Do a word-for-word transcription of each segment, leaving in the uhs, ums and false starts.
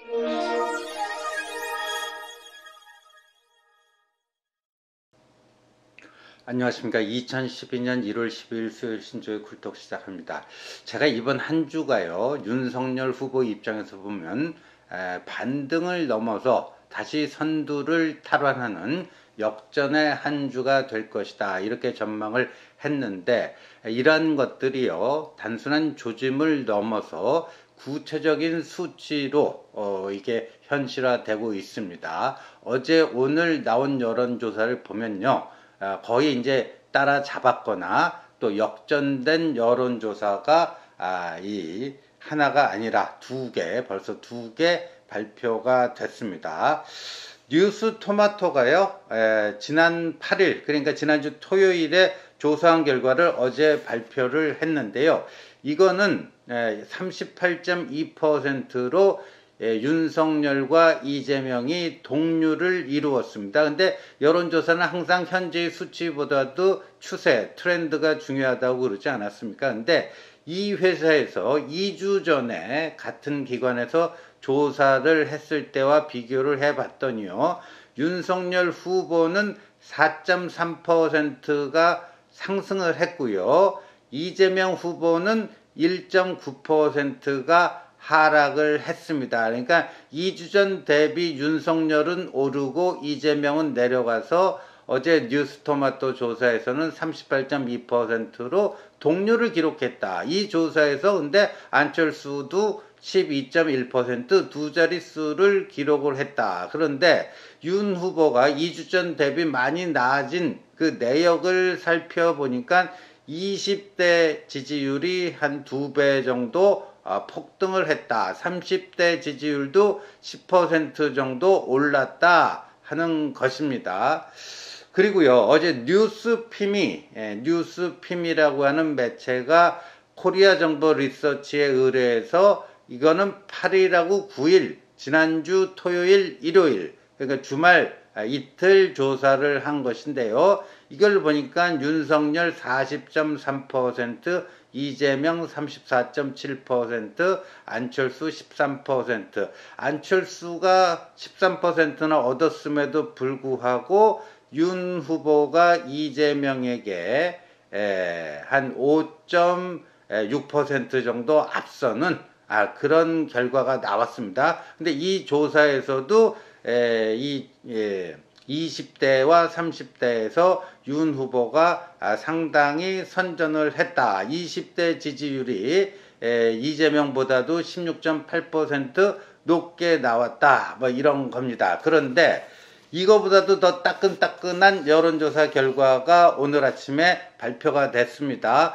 안녕하십니까. 이천십이 년 일월 십이일 수요일 신조의 굴톡 시작합니다. 제가 이번 한 주가요, 윤석열 후보 입장에서 보면 에, 반등을 넘어서 다시 선두를 탈환하는 역전의 한 주가 될 것이다, 이렇게 전망을 했는데, 이러한 것들이요, 단순한 조짐을 넘어서 구체적인 수치로 어, 이게 현실화되고 있습니다. 어제 오늘 나온 여론조사를 보면요, 거의 이제 따라잡았거나 또 역전된 여론조사가 아, 이 하나가 아니라 두 개, 벌써 두 개 발표가 됐습니다. 뉴스 토마토가요, 에, 지난 팔 일, 그러니까 지난주 토요일에 조사한 결과를 어제 발표를 했는데요. 이거는 삼십팔 점 이 퍼센트로 예, 윤석열과 이재명이 동률을 이루었습니다. 근데 여론조사는 항상 현재의 수치보다도 추세, 트렌드가 중요하다고 그러지 않았습니까? 근데 이 회사에서 이 주 전에 같은 기관에서 조사를 했을 때와 비교를 해봤더니요, 윤석열 후보는 사 점 삼 퍼센트가 상승을 했고요, 이재명 후보는 일 점 구 퍼센트가 하락을 했습니다. 그러니까 이 주 전 대비 윤석열은 오르고 이재명은 내려가서 어제 뉴스토마토 조사에서는 삼십팔 점 이 퍼센트로 동률을 기록했다. 이 조사에서 근데 안철수도 십이 점 일 퍼센트 두 자릿수를 기록을 했다. 그런데 윤 후보가 이 주 전 대비 많이 나아진 그 내역을 살펴보니까 이십 대 지지율이 한 두 배 정도 아, 폭등을 했다. 삼십 대 지지율도 십 퍼센트 정도 올랐다 하는 것입니다. 그리고요, 어제 뉴스피미, 예, 뉴스피미라고 하는 매체가 코리아 정보 리서치에 의뢰해서 이거는 팔 일하고 구 일, 지난주 토요일, 일요일, 그러니까 주말 이틀 조사를 한 것인데요. 이걸 보니까 윤석열 사십 점 삼 퍼센트, 이재명 삼십사 점 칠 퍼센트, 안철수 십삼 퍼센트. 안철수가 십삼 퍼센트나 얻었음에도 불구하고 윤 후보가 이재명에게 한 오 점 육 퍼센트 정도 앞서는 아, 그런 결과가 나왔습니다. 근데 이 조사에서도 에, 이 예, 이십 대와 삼십 대에서 윤 후보가 아, 상당히 선전을 했다. 이십 대 지지율이 에, 이재명보다도 십육 점 팔 퍼센트 높게 나왔다. 뭐 이런 겁니다. 그런데 이거보다도 더 따끈따끈한 여론조사 결과가 오늘 아침에 발표가 됐습니다.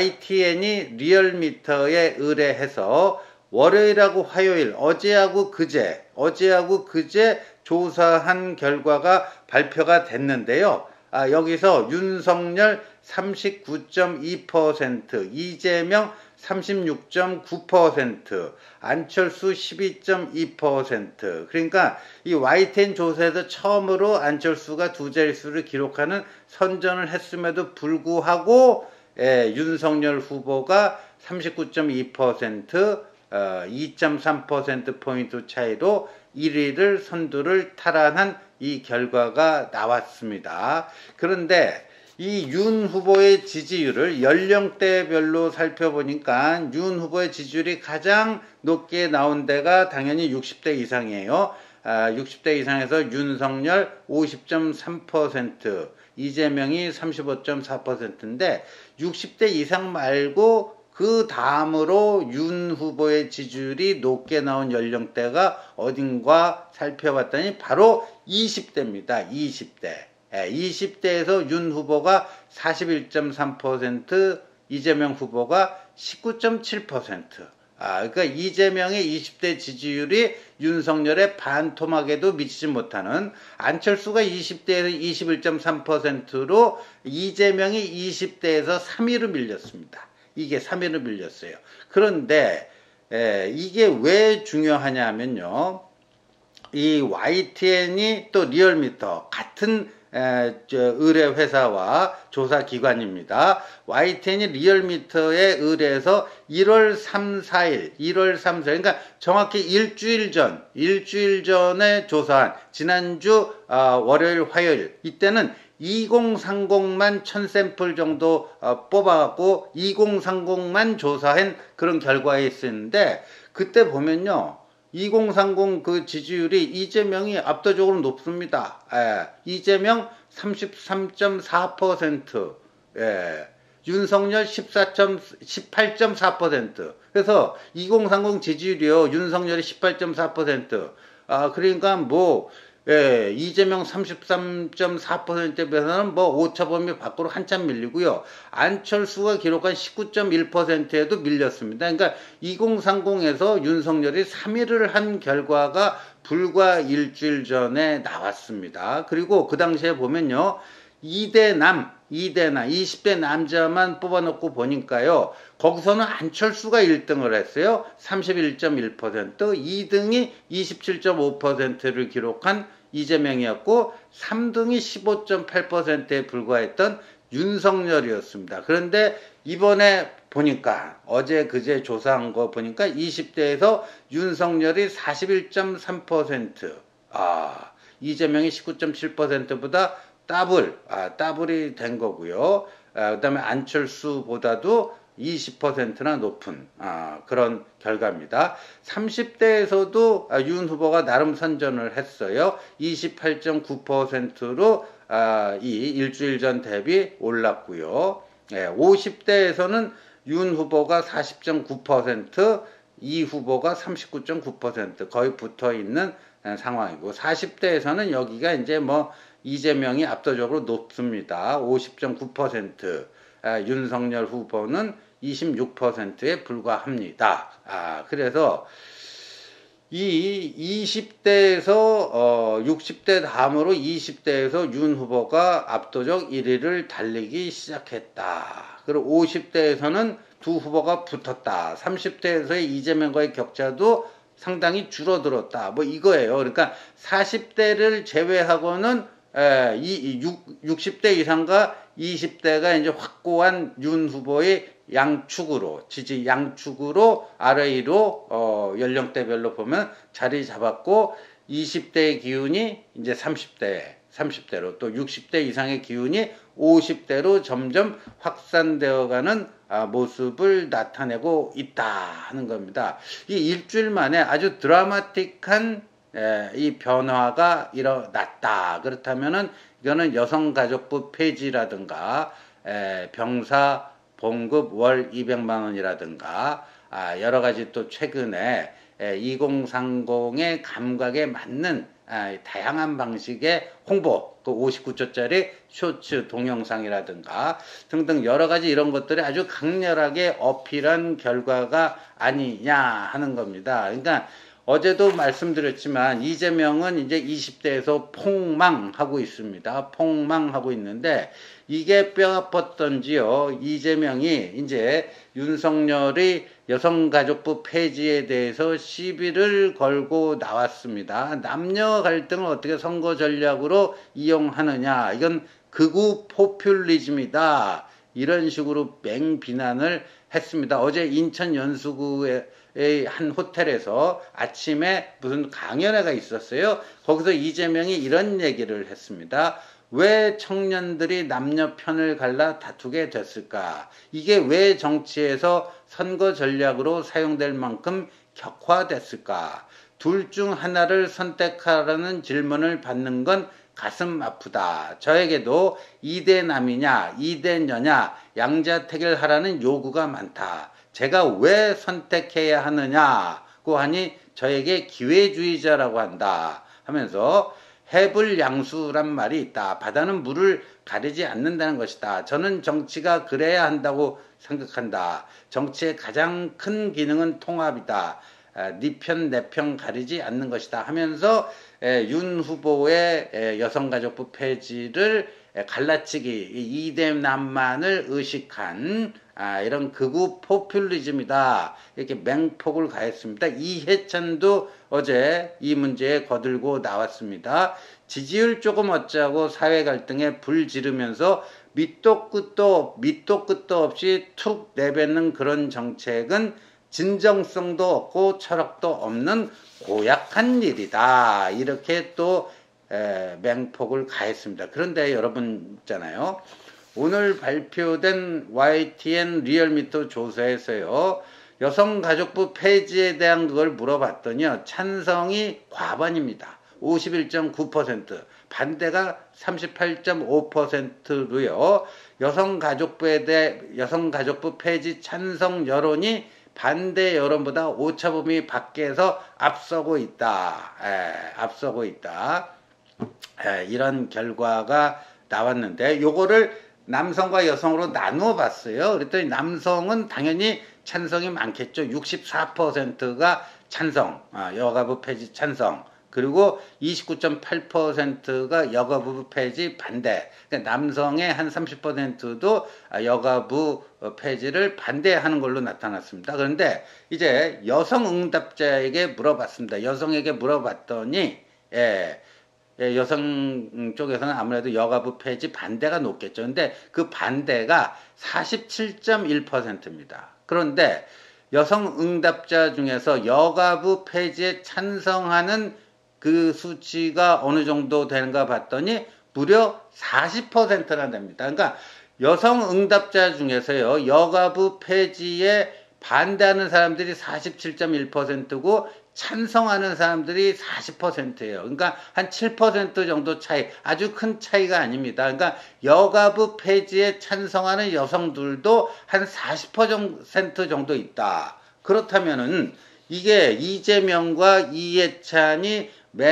와이티엔이 리얼미터에 의뢰해서 월요일하고 화요일, 어제하고 그제, 어제하고 그제 조사한 결과가 발표가 됐는데요. 아, 여기서 윤석열 삼십구 점 이 퍼센트, 이재명 삼십육 점 구 퍼센트, 안철수 십이 점 이 퍼센트. 그러니까 이 와이티엔 조사에서 처음으로 안철수가 두 자릿수를 기록하는 선전을 했음에도 불구하고 예, 윤석열 후보가 삼십구 점 이 퍼센트, 어, 이 점 삼 퍼센트 포인트 차이로 일 위를 선두를 탈환한 이 결과가 나왔습니다. 그런데 이 윤 후보의 지지율을 연령대별로 살펴보니까 윤 후보의 지지율이 가장 높게 나온 데가 당연히 육십 대 이상이에요. 아, 육십 대 이상에서 윤석열 오십 점 삼 퍼센트, 이재명이 삼십오 점 사 퍼센트인데 육십 대 이상 말고 그 다음으로 윤 후보의 지지율이 높게 나온 연령대가 어딘가 살펴봤더니 바로 이십 대입니다. 이십 대. 이십 대에서 윤 후보가 사십일 점 삼 퍼센트, 이재명 후보가 십구 점 칠 퍼센트. 아, 그러니까 이재명의 이십 대 지지율이 윤석열의 반토막에도 미치지 못하는, 안철수가 이십 대에서 이십일 점 삼 퍼센트로 이재명이 이십 대에서 삼 위로 밀렸습니다. 이게 삼 위로 밀렸어요. 그런데 에, 이게 왜 중요하냐 하면요, 이 와이티엔이 또 리얼미터 같은 에, 저 의뢰 회사와 조사 기관입니다. 와이티엔이 리얼미터에 의뢰해서 일월 삼, 사일, 일월 삼, 사일, 그러니까 정확히 일주일 전, 일주일 전에 조사한 지난주 어, 월요일, 화요일 이때는 이공삼공만 천 샘플 정도 어, 뽑아갖고 이공삼공만 조사한 그런 결과에 있었는데 그때 보면요. 이공삼공 그 지지율이 이재명이 압도적으로 높습니다. 예, 이재명 삼십삼 점 사 퍼센트, 예, 윤석열 십사 점, 십팔 점 사 퍼센트. 그래서 이공삼공 지지율이요, 윤석열이 십팔 점 사 퍼센트. 아, 그러니까 뭐, 예, 이재명 삼십삼 점 사 퍼센트에 비해서는 뭐 오차범위 밖으로 한참 밀리고요. 안철수가 기록한 십구 점 일 퍼센트에도 밀렸습니다. 그러니까 이공삼공에서 윤석열이 삼 위를 한 결과가 불과 일주일 전에 나왔습니다. 그리고 그 당시에 보면요. 이 대 남, 이 대 남, 이십 대 남자만 뽑아놓고 보니까요. 거기서는 안철수가 일 등을 했어요. 삼십일 점 일 퍼센트, 이 등이 이십칠 점 오 퍼센트를 기록한 이재명이었고 삼 등이 십오 점 팔 퍼센트에 불과했던 윤석열이었습니다. 그런데 이번에 보니까 어제 그제 조사한 거 보니까 이십 대에서 윤석열이 사십일 점 삼 퍼센트, 아, 이재명이 십구 점 칠 퍼센트보다 더블, 아, 더블이 된 거고요. 아, 그 다음에 안철수보다도 이십 퍼센트나 높은 아, 그런 결과입니다. 삼십 대에서도 아, 윤 후보가 나름 선전을 했어요. 이십팔 점 구 퍼센트로 아, 이 일주일 전 대비 올랐고요. 예, 오십 대에서는 윤 후보가 사십 점 구 퍼센트, 이 후보가 삼십구 점 구 퍼센트 거의 붙어 있는 상황이고, 사십 대에서는 여기가 이제 뭐 이재명이 압도적으로 높습니다. 오십 점 구 퍼센트, 아, 윤석열 후보는 이십육 퍼센트에 불과합니다. 아, 그래서 이 이십 대에서 어, 육십 대 다음으로 이십 대에서 윤 후보가 압도적 일 위를 달리기 시작했다. 그리고 오십 대에서는 두 후보가 붙었다. 삼십 대에서의 이재명과의 격차도 상당히 줄어들었다. 뭐 이거예요. 그러니까 사십 대를 제외하고는 에, 이, 육십 대 이상과 이십 대가 이제 확고한 윤 후보의 양축으로, 지지 양축으로 아래위로 어, 연령대별로 보면 자리 잡았고, 이십 대의 기운이 이제 삼십 대, 삼십 대로, 또 육십 대 이상의 기운이 오십 대로 점점 확산되어가는 아, 모습을 나타내고 있다 하는 겁니다. 이 일주일 만에 아주 드라마틱한 에, 이 변화가 일어났다. 그렇다면은 이거는 여성가족부 폐지라든가 에, 병사 봉급 월 이백만 원이라든가 아, 여러 가지 또 최근에 에, 이공삼공의 감각에 맞는 아, 다양한 방식의 홍보, 그 오십구 초짜리 쇼츠 동영상이라든가 등등 여러 가지 이런 것들이 아주 강렬하게 어필한 결과가 아니냐 하는 겁니다. 그러니까 어제도 말씀드렸지만 이재명은 이제 이십 대에서 폭망하고 있습니다. 폭망하고 있는데 이게 뼈 아팠던지요. 이재명이 이제 윤석열이 여성가족부 폐지에 대해서 시비를 걸고 나왔습니다. 남녀 갈등을 어떻게 선거 전략으로 이용하느냐. 이건 극우 포퓰리즘이다. 이런 식으로 맹비난을 했습니다. 어제 인천 연수구에 한 호텔에서 아침에 무슨 강연회가 있었어요. 거기서 이재명이 이런 얘기를 했습니다. 왜 청년들이 남녀 편을 갈라 다투게 됐을까? 이게 왜 정치에서 선거 전략으로 사용될 만큼 격화됐을까? 둘 중 하나를 선택하라는 질문을 받는 건 가슴 아프다. 저에게도 이 대 남이냐, 이 대 여냐, 양자택일 하라는 요구가 많다. 제가 왜 선택해야 하느냐고 하니 저에게 기회주의자라고 한다 하면서 해불양수란 말이 있다. 바다는 물을 가리지 않는다는 것이다. 저는 정치가 그래야 한다고 생각한다. 정치의 가장 큰 기능은 통합이다. 네 편 내 편 가리지 않는 것이다 하면서 윤 후보의 여성가족부 폐지를 갈라치기 이 대 남만을 의식한 아, 이런 극우 포퓰리즘이다. 이렇게 맹폭을 가했습니다. 이해찬도 어제 이 문제에 거들고 나왔습니다. 지지율 조금 얻자고 사회 갈등에 불 지르면서 밑도 끝도 밑도 끝도 없이 툭 내뱉는 그런 정책은 진정성도 없고 철학도 없는 고약한 일이다. 이렇게 또 에, 맹폭을 가했습니다. 그런데 여러분 있잖아요. 오늘 발표된 와이티엔 리얼미터 조사에서요. 여성가족부 폐지에 대한 그걸 물어봤더니요. 찬성이 과반입니다. 오십일 점 구 퍼센트, 반대가 삼십팔 점 오 퍼센트로요. 여성가족부에 대해 여성가족부 폐지 찬성 여론이 반대 여론보다 오차범위 밖에서 앞서고 있다. 에, 앞서고 있다. 에, 이런 결과가 나왔는데 요거를 남성과 여성으로 나누어 봤어요. 그랬더니 남성은 당연히 찬성이 많겠죠. 육십사 퍼센트가 찬성, 여가부 폐지 찬성. 그리고 이십구 점 팔 퍼센트가 여가부 폐지 반대. 그러니까 남성의 한 삼십 퍼센트도 여가부 폐지를 반대하는 걸로 나타났습니다. 그런데 이제 여성 응답자에게 물어봤습니다. 여성에게 물어봤더니 예, 예, 여성 쪽에서는 아무래도 여가부 폐지 반대가 높겠죠. 근데 그 반대가 사십칠 점 일 퍼센트입니다. 그런데 여성 응답자 중에서 여가부 폐지에 찬성하는 그 수치가 어느 정도 되는가 봤더니 무려 사십 퍼센트나 됩니다. 그러니까 여성 응답자 중에서요, 여가부 폐지에 반대하는 사람들이 사십칠 점 일 퍼센트고 찬성하는 사람들이 사십 퍼센트예요. 그러니까 한 칠 퍼센트 정도 차이, 아주 큰 차이가 아닙니다. 그러니까 여가부 폐지에 찬성하는 여성들도 한 사십 퍼센트 정도 있다. 그렇다면은 이게 이재명과 이해찬이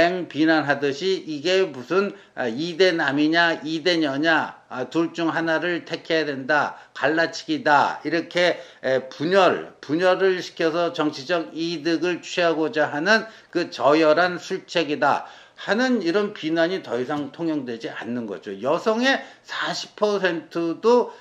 맹비난하듯이 이게 무슨 이 대 남이냐 이 대 여냐 둘 중 하나를 택해야 된다, 갈라치기다, 이렇게 분열 분열을 시켜서 정치적 이득을 취하고자 하는 그 저열한 술책이다 하는 이런 비난이 더 이상 통용되지 않는 거죠. 여성의 사십 퍼센트도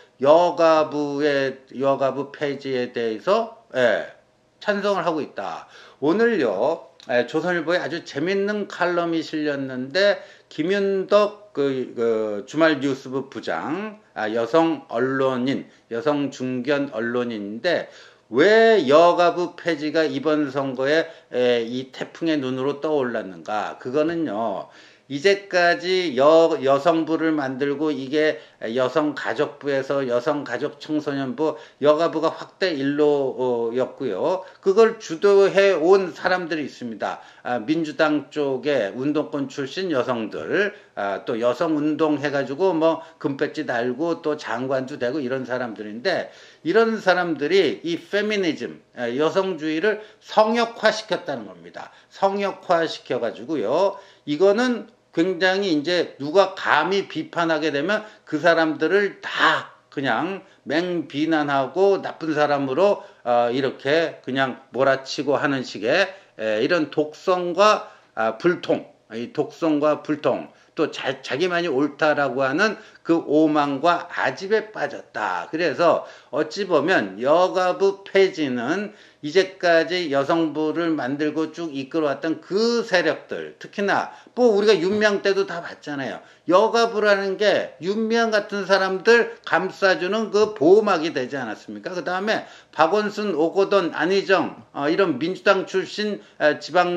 여가부의 여가부 폐지에 대해서 예, 찬성을 하고 있다. 오늘요, 조선일보에 아주 재밌는 칼럼이 실렸는데 김윤덕 그, 그 주말 뉴스부 부장, 아, 여성 언론인, 여성 중견 언론인인데 왜 여가부 폐지가 이번 선거에 에, 이 태풍의 눈으로 떠올랐는가? 그거는요, 이제까지 여, 여성부를 만들고 이게 여성가족부에서 여성가족청소년부, 여가부가 확대 일로였고요. 그걸 주도해 온 사람들이 있습니다. 아, 민주당 쪽에 운동권 출신 여성들, 아, 또 여성운동 해가지고 뭐 금배지 달고 또 장관도 되고 이런 사람들인데, 이런 사람들이 이 페미니즘, 여성주의를 성역화 시켰다는 겁니다. 성역화 시켜가지고요. 이거는 굉장히 이제 누가 감히 비판하게 되면 그 사람들을 다 그냥 맹비난하고 나쁜 사람으로 어 이렇게 그냥 몰아치고 하는 식의 에 이런 독성과 아 불통, 이 독성과 불통, 또 자, 자기만이 옳다라고 하는 그 오만과 아집에 빠졌다. 그래서 어찌 보면 여가부 폐지는 이제까지 여성부를 만들고 쭉 이끌어왔던 그 세력들, 특히나 뭐 우리가 윤미향 때도 다 봤잖아요. 여가부라는 게 윤미향 같은 사람들 감싸주는 그 보호막이 되지 않았습니까? 그 다음에 박원순, 오거돈, 안희정 어, 이런 민주당 출신 어,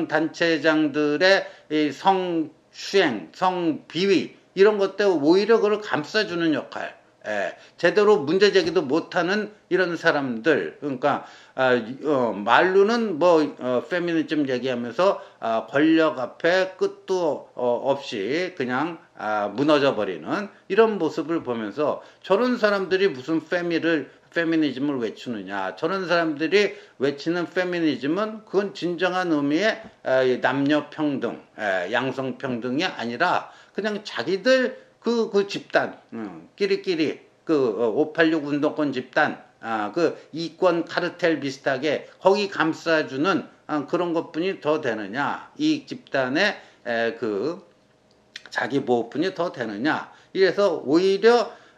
지방단체장들의 이 성추행, 성비위 이런 것들 오히려 그걸 감싸주는 역할, 예, 제대로 문제 제기도 못하는 이런 사람들, 그러니까 아, 어, 말로는 뭐 어, 페미니즘 얘기하면서 아, 권력 앞에 끝도 어, 없이 그냥 아, 무너져 버리는 이런 모습을 보면서 저런 사람들이 무슨 페미를 페미니즘을 외치느냐, 저런 사람들이 외치는 페미니즘은 그건 진정한 의미의 에, 남녀 평등, 에, 양성 평등이 아니라 그냥 자기들 그, 그 집단, 음, 끼리끼리, 그, 어, 오팔육 운동권 집단, 아, 그, 이권 카르텔 비슷하게 거기 감싸주는 아, 그런 것 뿐이 더 되느냐, 이 집단의 에, 그, 자기 보호뿐이 더 되느냐, 이래서 오히려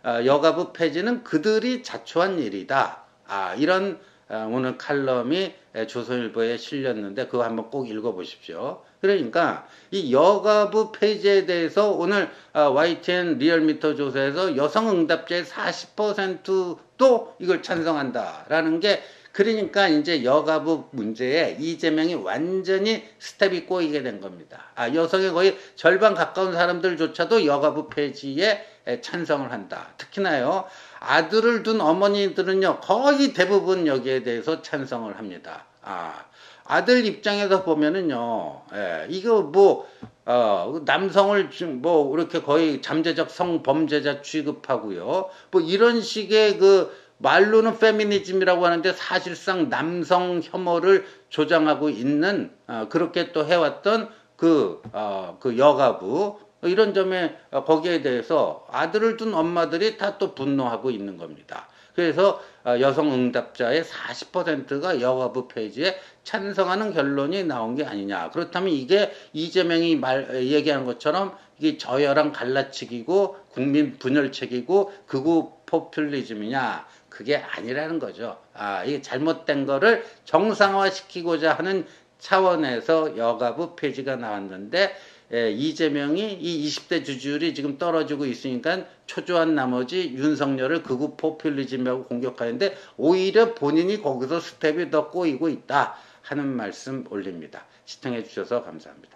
어, 여가부 폐지는 그들이 자초한 일이다. 아, 이런 어, 오늘 칼럼이 조선일보에 실렸는데 그거 한번 꼭 읽어보십시오. 그러니까 이 여가부 폐지에 대해서 오늘 어, 와이티엔 리얼미터 조사에서 여성 응답자의 사십 퍼센트도 이걸 찬성한다라는 게, 그러니까 이제 여가부 문제에 이재명이 완전히 스텝이 꼬이게 된 겁니다. 아, 여성의 거의 절반 가까운 사람들조차도 여가부 폐지에 찬성을 한다. 특히나요, 아들을 둔 어머니들은요, 거의 대부분 여기에 대해서 찬성을 합니다. 아, 아들 입장에서 보면은요, 예, 이거 뭐, 어, 남성을 뭐, 이렇게 거의 잠재적 성범죄자 취급하고요. 뭐, 이런 식의 그, 말로는 페미니즘이라고 하는데 사실상 남성 혐오를 조장하고 있는, 어, 그렇게 또 해왔던 그, 어, 그 여가부, 이런 점에 어, 거기에 대해서 아들을 둔 엄마들이 다 또 분노하고 있는 겁니다. 그래서 어, 여성 응답자의 사십 퍼센트가 여가부 폐지에 찬성하는 결론이 나온 게 아니냐. 그렇다면 이게 이재명이 말 얘기하는 것처럼 이게 저열한 갈라치기고 국민 분열책이고 극우 포퓰리즘이냐? 그게 아니라는 거죠. 아, 이게 잘못된 거를 정상화시키고자 하는 차원에서 여가부 폐지가 나왔는데, 예, 이재명이 이 이십 대 지지율이 지금 떨어지고 있으니까 초조한 나머지 윤석열을 극우 포퓰리즘이라고 공격하는데 오히려 본인이 거기서 스텝이 더 꼬이고 있다 하는 말씀 올립니다. 시청해 주셔서 감사합니다.